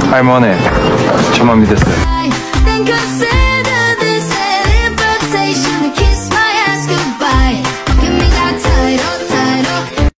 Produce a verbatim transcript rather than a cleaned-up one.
はい、もうね、ちょまみです。